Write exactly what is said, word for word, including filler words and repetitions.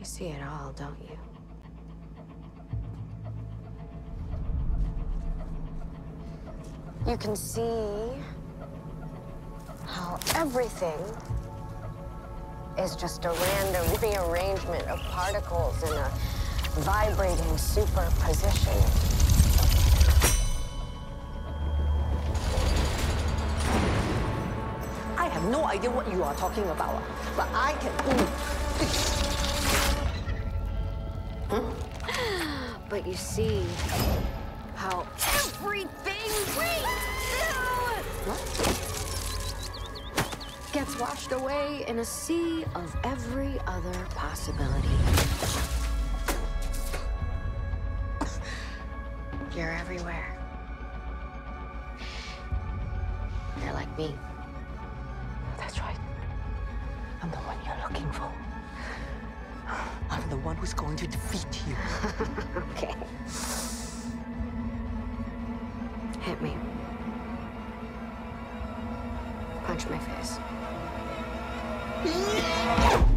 see it all, don't you? You can see how everything is just a random rearrangement of particles in a vibrating superposition. I have no idea what you are talking about, but I can... Hmm? But you see how everything we do what? gets washed away in a sea of every other possibility. You're everywhere. You're like me. That's right. I'm the one you're looking for. I'm the one who's going to defeat you. Okay. Hit me. Punch my face.